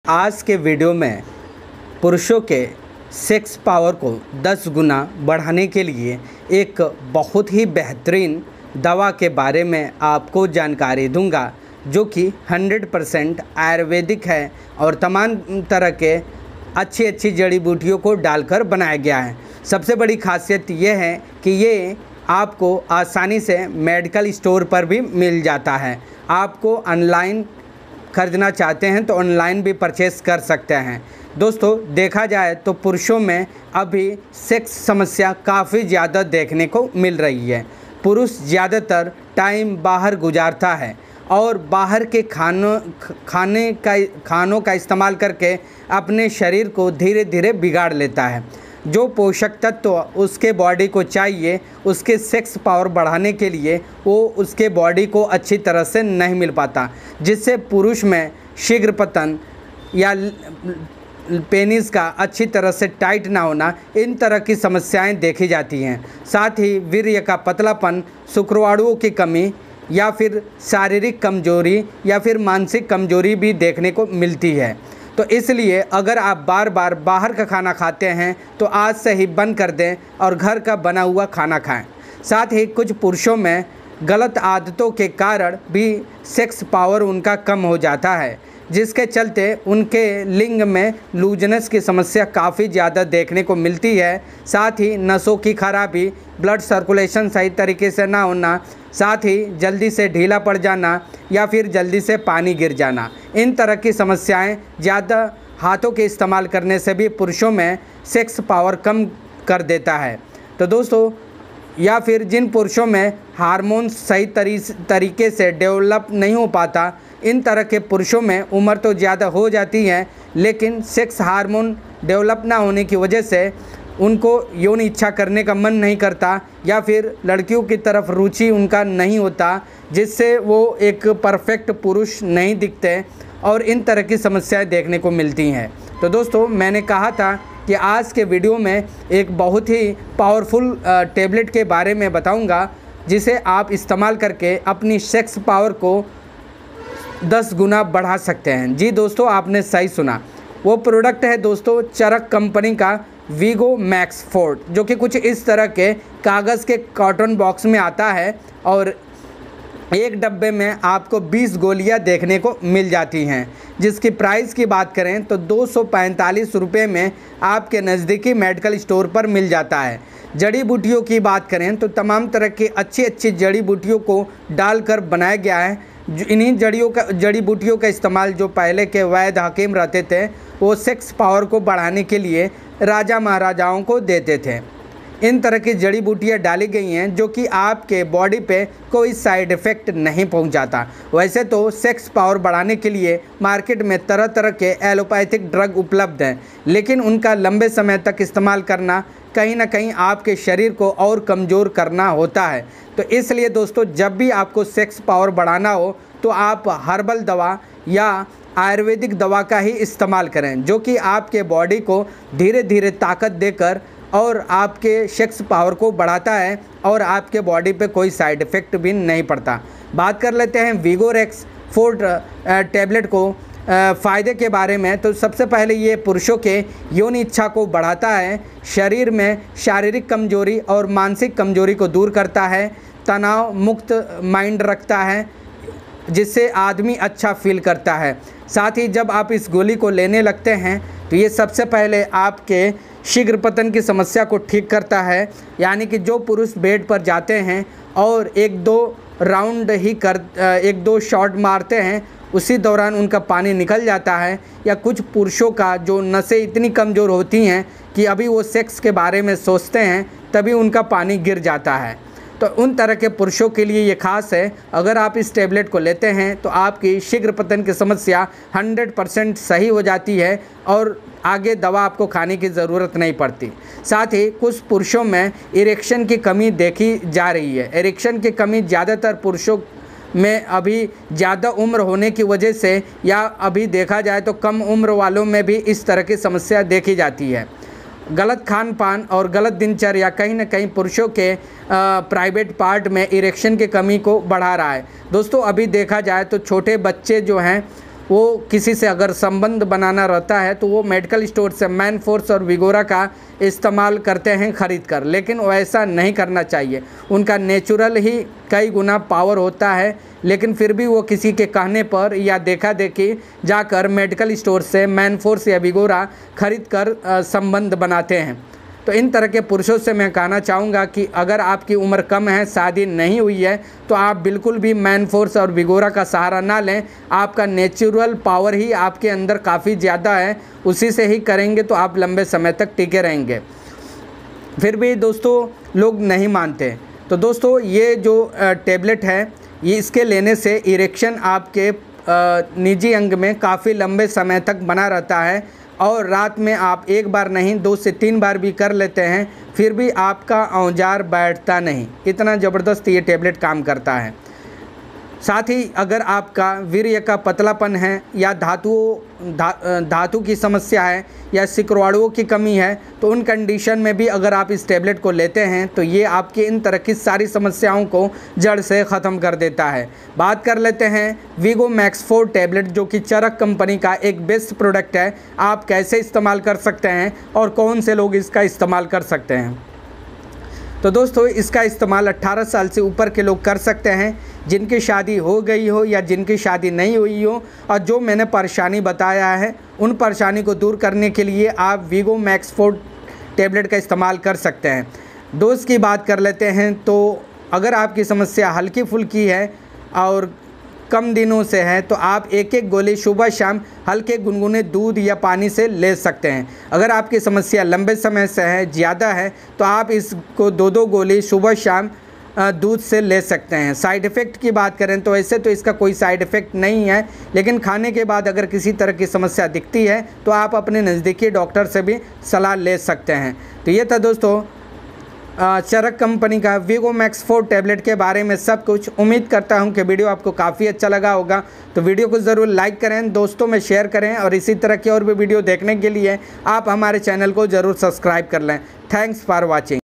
आज के वीडियो में पुरुषों के सेक्स पावर को 10 गुना बढ़ाने के लिए एक बहुत ही बेहतरीन दवा के बारे में आपको जानकारी दूंगा, जो कि 100% आयुर्वेदिक है और तमाम तरह के अच्छी जड़ी बूटियों को डालकर बनाया गया है। सबसे बड़ी खासियत यह है कि ये आपको आसानी से मेडिकल स्टोर पर भी मिल जाता है। आपको ऑनलाइन खरीदना चाहते हैं तो ऑनलाइन भी परचेस कर सकते हैं। दोस्तों, देखा जाए तो पुरुषों में अभी सेक्स समस्या काफ़ी ज़्यादा देखने को मिल रही है। पुरुष ज़्यादातर टाइम बाहर गुजारता है और बाहर के खानों का इस्तेमाल करके अपने शरीर को धीरे धीरे बिगाड़ लेता है। जो पोषक तत्व उसके बॉडी को चाहिए उसके सेक्स पावर बढ़ाने के लिए वो उसके बॉडी को अच्छी तरह से नहीं मिल पाता, जिससे पुरुष में शीघ्र पतन या पेनिस का अच्छी तरह से टाइट ना होना, इन तरह की समस्याएं देखी जाती हैं। साथ ही वीर्य का पतलापन, शुक्राणुओं की कमी या फिर शारीरिक कमजोरी या फिर मानसिक कमजोरी भी देखने को मिलती है। तो इसलिए अगर आप बार बार बाहर का खाना खाते हैं तो आज से ही बंद कर दें और घर का बना हुआ खाना खाएं। साथ ही कुछ पुरुषों में गलत आदतों के कारण भी सेक्स पावर उनका कम हो जाता है, जिसके चलते उनके लिंग में लूजनेस की समस्या काफ़ी ज़्यादा देखने को मिलती है। साथ ही नसों की खराबी, ब्लड सर्कुलेशन सही तरीके से ना होना, साथ ही जल्दी से ढीला पड़ जाना या फिर जल्दी से पानी गिर जाना, इन तरह की समस्याएं ज़्यादा हाथों के इस्तेमाल करने से भी पुरुषों में सेक्स पावर कम कर देता है। तो दोस्तों, या फिर जिन पुरुषों में हार्मोन सही तरीके से डेवलप नहीं हो पाता, इन तरह के पुरुषों में उम्र तो ज़्यादा हो जाती है लेकिन सेक्स हार्मोन डेवलप ना होने की वजह से उनको यौन इच्छा करने का मन नहीं करता या फिर लड़कियों की तरफ रुचि उनका नहीं होता, जिससे वो एक परफेक्ट पुरुष नहीं दिखते और इन तरह की समस्याएं देखने को मिलती हैं। तो दोस्तों, मैंने कहा था कि आज के वीडियो में एक बहुत ही पावरफुल टैबलेट के बारे में बताऊंगा, जिसे आप इस्तेमाल करके अपनी सेक्स पावर को 10 गुना बढ़ा सकते हैं। जी दोस्तों, आपने सही सुना। वो प्रोडक्ट है दोस्तों चरक कंपनी का वीगो मैक्स फोर्ट, जो कि कुछ इस तरह के कागज़ के कॉटन बॉक्स में आता है और एक डब्बे में आपको 20 गोलियां देखने को मिल जाती हैं, जिसकी प्राइस की बात करें तो 245 रुपये में आपके नज़दीकी मेडिकल स्टोर पर मिल जाता है। जड़ी बूटियों की बात करें तो तमाम तरह की अच्छी जड़ी बूटियों को डालकर बनाया गया है। इन्हीं जड़ी बूटियों का इस्तेमाल जो पहले के वैद्य हकीम रहते थे, वो सेक्स पावर को बढ़ाने के लिए राजा महाराजाओं को देते थे। इन तरह की जड़ी बूटियाँ डाली गई हैं जो कि आपके बॉडी पे कोई साइड इफ़ेक्ट नहीं पहुंचाता। वैसे तो सेक्स पावर बढ़ाने के लिए मार्केट में तरह तरह के एलोपैथिक ड्रग उपलब्ध हैं, लेकिन उनका लंबे समय तक इस्तेमाल करना कहीं ना कहीं आपके शरीर को और कमज़ोर करना होता है। तो इसलिए दोस्तों, जब भी आपको सेक्स पावर बढ़ाना हो तो आप हर्बल दवा या आयुर्वेदिक दवा का ही इस्तेमाल करें, जो कि आपके बॉडी को धीरे धीरे ताकत देकर और आपके सेक्स पावर को बढ़ाता है और आपके बॉडी पे कोई साइड इफ़ेक्ट भी नहीं पड़ता। बात कर लेते हैं वीगोरेक्स फोर्ट टैबलेट को फ़ायदे के बारे में। तो सबसे पहले ये पुरुषों के यौन इच्छा को बढ़ाता है, शरीर में शारीरिक कमजोरी और मानसिक कमजोरी को दूर करता है, तनाव मुक्त माइंड रखता है, जिससे आदमी अच्छा फील करता है। साथ ही जब आप इस गोली को लेने लगते हैं तो ये सबसे पहले आपके शीघ्र पतन की समस्या को ठीक करता है। यानी कि जो पुरुष बेड पर जाते हैं और एक दो शॉट मारते हैं, उसी दौरान उनका पानी निकल जाता है, या कुछ पुरुषों का जो नसें इतनी कमज़ोर होती हैं कि अभी वो सेक्स के बारे में सोचते हैं तभी उनका पानी गिर जाता है। तो उन तरह के पुरुषों के लिए ये खास है। अगर आप इस टैबलेट को लेते हैं तो आपकी शीघ्र पतन की समस्या 100% सही हो जाती है और आगे दवा आपको खाने की ज़रूरत नहीं पड़ती। साथ ही कुछ पुरुषों में इरेक्शन की कमी देखी जा रही है। इरेक्शन की कमी ज़्यादातर पुरुषों में अभी ज़्यादा उम्र होने की वजह से, या अभी देखा जाए तो कम उम्र वालों में भी इस तरह की समस्या देखी जाती है। गलत खान पान और गलत दिनचर्या कहीं ना कहीं पुरुषों के प्राइवेट पार्ट में इरेक्शन की कमी को बढ़ा रहा है। दोस्तों, अभी देखा जाए तो छोटे बच्चे जो हैं वो किसी से अगर संबंध बनाना रहता है तो वो मेडिकल स्टोर से मैनफोर्स और विगोरा का इस्तेमाल करते हैं ख़रीद कर, लेकिन वैसा नहीं करना चाहिए। उनका नेचुरल ही कई गुना पावर होता है, लेकिन फिर भी वो किसी के कहने पर या देखा देखी जाकर मेडिकल स्टोर से मैनफोर्स या विगोरा खरीद कर संबंध बनाते हैं। तो इन तरह के पुरुषों से मैं कहना चाहूँगा कि अगर आपकी उम्र कम है, शादी नहीं हुई है, तो आप बिल्कुल भी मैनफोर्स और विगोरा का सहारा ना लें। आपका नेचुरल पावर ही आपके अंदर काफ़ी ज़्यादा है, उसी से ही करेंगे तो आप लंबे समय तक टिके रहेंगे। फिर भी दोस्तों लोग नहीं मानते। तो दोस्तों ये जो टेबलेट है, ये इसके लेने से इरेक्शन आपके निजी अंग में काफ़ी लंबे समय तक बना रहता है, और रात में आप एक बार नहीं 2 से 3 बार भी कर लेते हैं, फिर भी आपका औजार बैठता नहीं। इतना ज़बरदस्त ये टेबलेट काम करता है। साथ ही अगर आपका वीर्य का पतलापन है या धातु की समस्या है या शुक्राणुओं की कमी है, तो उन कंडीशन में भी अगर आप इस टेबलेट को लेते हैं तो ये आपकी इन तरह की सारी समस्याओं को जड़ से ख़त्म कर देता है। बात कर लेते हैं वीगो मैक्स 4 टेबलेट, जो कि चरक कंपनी का एक बेस्ट प्रोडक्ट है। आप कैसे इस्तेमाल कर सकते हैं और कौन से लोग इसका इस्तेमाल कर सकते हैं। तो दोस्तों इसका इस्तेमाल 18 साल से ऊपर के लोग कर सकते हैं, जिनकी शादी हो गई हो या जिनकी शादी नहीं हुई हो, और जो मैंने परेशानी बताया है उन परेशानी को दूर करने के लिए आप वीगो मैक्स 4 टेबलेट का इस्तेमाल कर सकते हैं। डोज की बात कर लेते हैं, तो अगर आपकी समस्या हल्की फुल्की है और कम दिनों से है तो आप 1-1 गोली सुबह शाम हल्के गुनगुने दूध या पानी से ले सकते हैं। अगर आपकी समस्या लंबे समय से है, ज़्यादा है, तो आप इसको 2-2 गोली सुबह शाम दूध से ले सकते हैं। साइड इफ़ेक्ट की बात करें तो ऐसे तो इसका कोई साइड इफ़ेक्ट नहीं है, लेकिन खाने के बाद अगर किसी तरह की समस्या दिखती है तो आप अपने नज़दीकी डॉक्टर से भी सलाह ले सकते हैं। तो ये था दोस्तों चरक कंपनी का वीगो मैक्स 4 टेबलेट के बारे में सब कुछ। उम्मीद करता हूं कि वीडियो आपको काफ़ी अच्छा लगा होगा। तो वीडियो को ज़रूर लाइक करें, दोस्तों में शेयर करें, और इसी तरह की और भी वीडियो देखने के लिए आप हमारे चैनल को ज़रूर सब्सक्राइब कर लें। Thanks for watching.